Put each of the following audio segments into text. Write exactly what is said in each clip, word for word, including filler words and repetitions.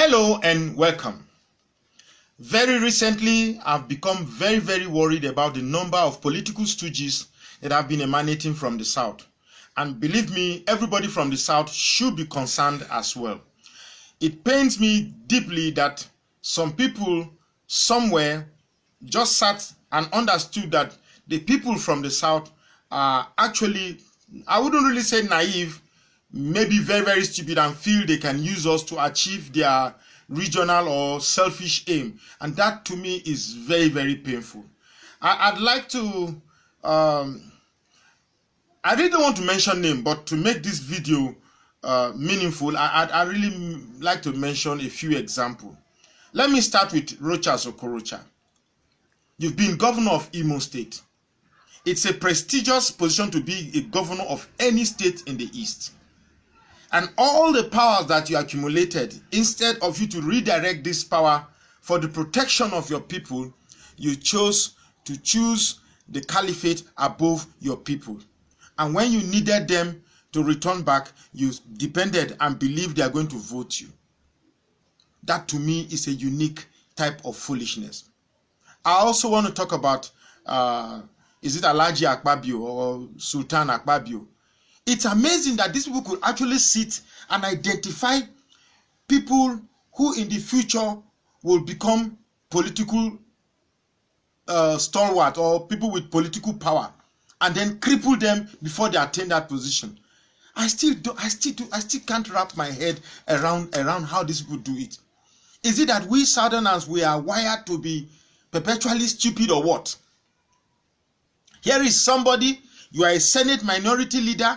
Hello and welcome. Very recently, I've become very, very worried about the number of political stooges that have been emanating from the South. And believe me, everybody from the South should be concerned as well. It pains me deeply that some people somewhere just sat and understood that the people from the South are actually, I wouldn't really say naive, maybe very, very stupid, and feel they can use us to achieve their regional or selfish aim. And that to me is very, very painful. I, I'd like to, um, I really don't want to mention name, but to make this video uh, meaningful, I, I'd, I'd really like to mention a few examples. Let me start with Rochas Okorocha. You've been governor of Imo State. It's a prestigious position to be a governor of any state in the East. And all the powers that you accumulated, instead of you to redirect this power for the protection of your people, you chose to choose the caliphate above your people. And when you needed them to return back, you depended and believed they are going to vote you. That to me is a unique type of foolishness. I also want to talk about, uh, is it Alhaji Akpabio or Sultan Akpabio? It's amazing that these people could actually sit and identify people who in the future will become political uh, stalwart or people with political power, and then cripple them before they attain that position. I still do, I still do, I still can't wrap my head around around how these people do it. Is it that we Southerners, we are wired to be perpetually stupid or what? Here is somebody, you are a Senate minority leader.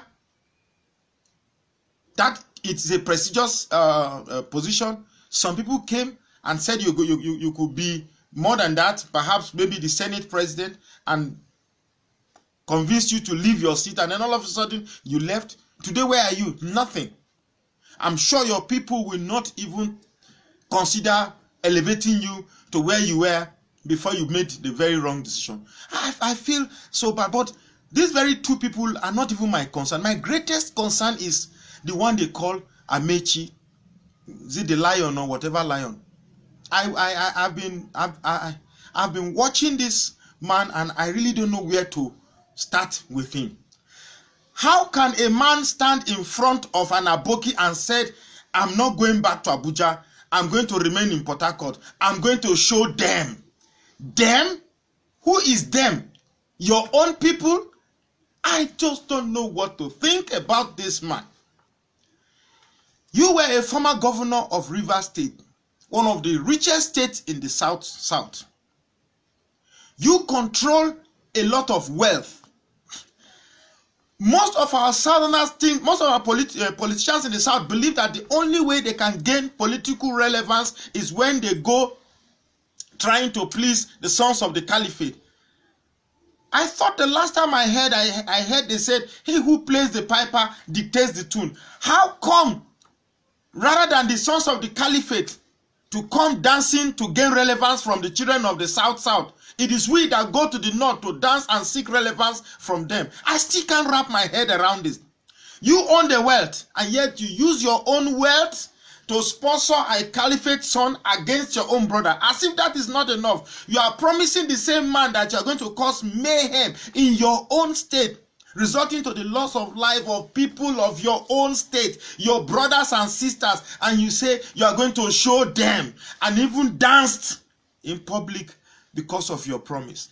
That it's a prestigious uh, uh, position. Some people came and said you, you, you, you could be more than that, perhaps maybe the Senate president, and convinced you to leave your seat, and then all of a sudden you left. Today, where are you? Nothing. I'm sure your people will not even consider elevating you to where you were before you made the very wrong decision. I, I feel so bad, but these very two people are not even my concern. My greatest concern is the one they call Amaechi, is it the lion or whatever lion? I I, I I've been I've I, I've been watching this man, and I really don't know where to start with him. How can a man stand in front of an Aboki and said, "I'm not going back to Abuja. I'm going to remain in Port Harcourt. I'm going to show them." Them? Who is them? Your own people? I just don't know what to think about this man. You were a former governor of Rivers State, one of the richest states in the South South. You control a lot of wealth. Most of our Southerners think, most of our politi uh, politicians in the South believe that the only way they can gain political relevance is when they go trying to please the sons of the caliphate. I thought the last time I heard, I, I heard they said, he who plays the piper dictates the tune. How come, rather than the sons of the caliphate to come dancing to gain relevance from the children of the South South, it is we that go to the North to dance and seek relevance from them? I still can't wrap my head around this. You own the wealth, and yet you use your own wealth to sponsor a caliphate son against your own brother. As if that is not enough, you are promising the same man that you are going to cause mayhem in your own state, resulting to the loss of life of people of your own state, your brothers and sisters, and you say you are going to show them, and even danced in public because of your promise.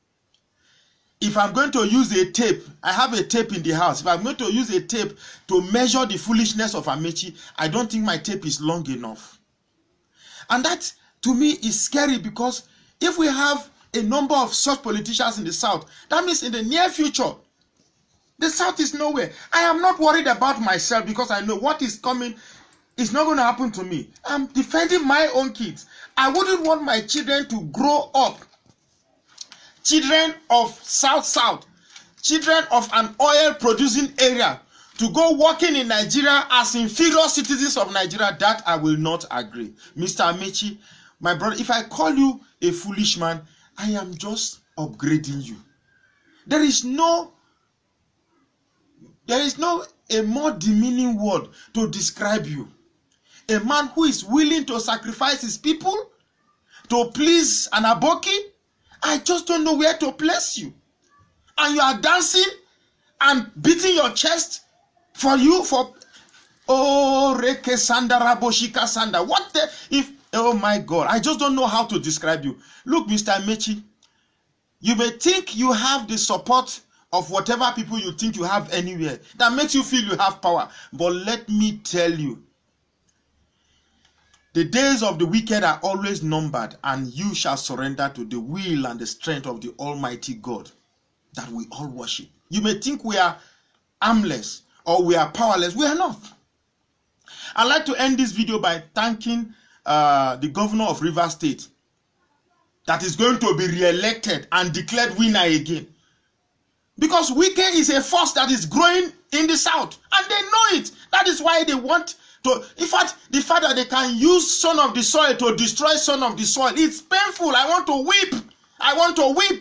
If I'm going to use a tape, I have a tape in the house. If I'm going to use a tape to measure the foolishness of Amaechi, I don't think my tape is long enough. And that, to me, is scary, because if we have a number of such politicians in the South, that means in the near future, the South is nowhere. I am not worried about myself, because I know what is coming is not going to happen to me. I'm defending my own kids. I wouldn't want my children to grow up children of South South, children of an oil producing area, to go working in Nigeria as inferior citizens of Nigeria. That I will not agree. Mister Amaechi, my brother, if I call you a foolish man, I am just upgrading you. There is no, there is no a more demeaning word to describe you. A man who is willing to sacrifice his people to please an aboki. I just don't know where to place you. And you are dancing and beating your chest for you for oh Reke Sanda Raboshika Sanda. What the if oh my God, I just don't know how to describe you. Look, Mister Mechi, you may think you have the support of whatever people you think you have anywhere that makes you feel you have power. But let me tell you, the days of the wicked are always numbered, and you shall surrender to the will and the strength of the Almighty God that we all worship. You may think we are armless or we are powerless. We are not. I'd like to end this video by thanking uh, the governor of Rivers State that is going to be re-elected and declared winner again. Because Wike is a force that is growing in the south, and they know it. That is why they want to, in fact, the fact that they can use son of the soil to destroy son of the soil, it's painful. I want to weep. I want to weep.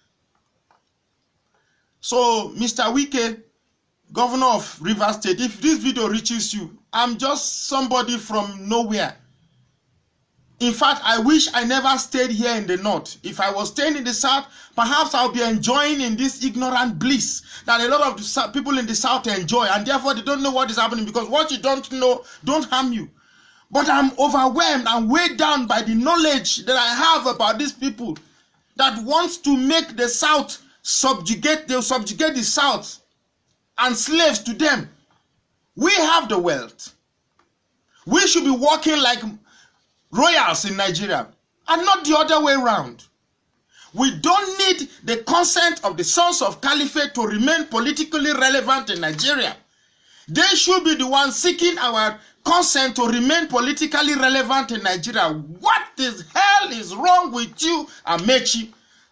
So, Mister Wike, governor of Rivers State, if this video reaches you, I'm just somebody from nowhere. In fact, I wish I never stayed here in the north. If I was staying in the south, perhaps I'll be enjoying in this ignorant bliss that a lot of the people in the south enjoy, and therefore they don't know what is happening, because what you don't know don't harm you. But I'm overwhelmed and weighed down by the knowledge that I have about these people that wants to make the south subjugate, they'll subjugate the south and slaves to them. We have the wealth. We should be walking like royals in Nigeria, and not the other way around. We don't need the consent of the sons of Caliphate to remain politically relevant in Nigeria. They should be the ones seeking our consent to remain politically relevant in Nigeria. What the hell is wrong with you, Amechi?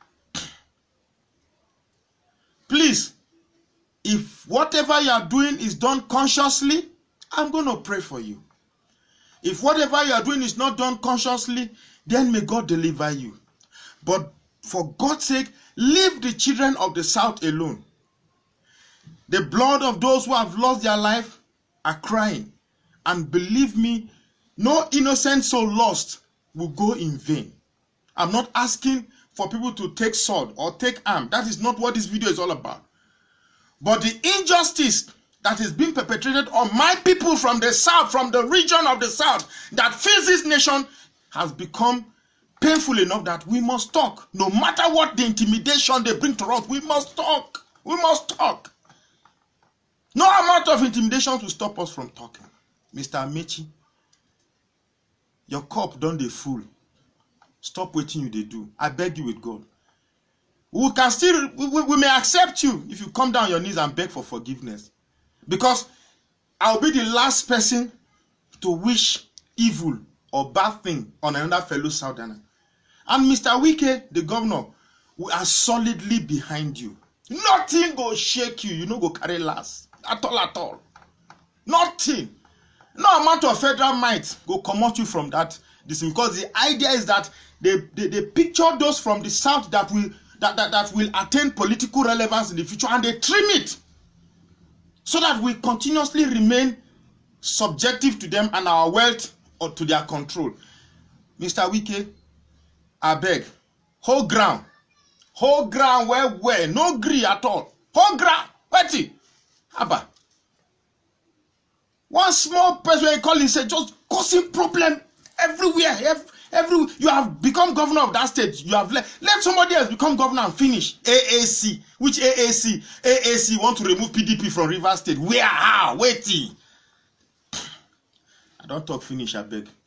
Please, if whatever you are doing is done consciously, I'm going to pray for you. If whatever you are doing is not done consciously, then may God deliver you. But for God's sake, leave the children of the south alone. The blood of those who have lost their life are crying. And believe me, no innocent soul lost will go in vain. I'm not asking for people to take sword or take arm. That is not what this video is all about. But the injustice that is being perpetrated on my people from the south, from the region of the south, that feeds this nation, has become painful enough that we must talk. No matter what the intimidation they bring to us, we must talk. We must talk. No amount of intimidation will stop us from talking. Mister Amechi, your cup done dey full. Stop waiting you they do. I beg you with God. We can still, we, we may accept you if you come down on your knees and beg for forgiveness. Because I'll be the last person to wish evil or bad thing on another fellow Southerner. And Mister Wike, the governor, we are solidly behind you. Nothing go shake you. You know go carry last. At all, at all. Nothing. No amount of federal might go come out you from that. This, because the idea is that they, they, they picture those from the south that will, that, that, that will attain political relevance in the future, and they trim it, so that we continuously remain subjective to them and our wealth or to their control. Mister Wike, I beg, hold ground. Hold ground where, where, no gree at all. Hold ground. Wait, Abba. One small person you call him say just causing problem everywhere. Every, every, you have become governor of that state. You have let, let somebody else become governor and finish. A A C. Which A A C? A A C want to remove P D P from Rivers State. Where? How? Wait. I don't talk finish, I beg.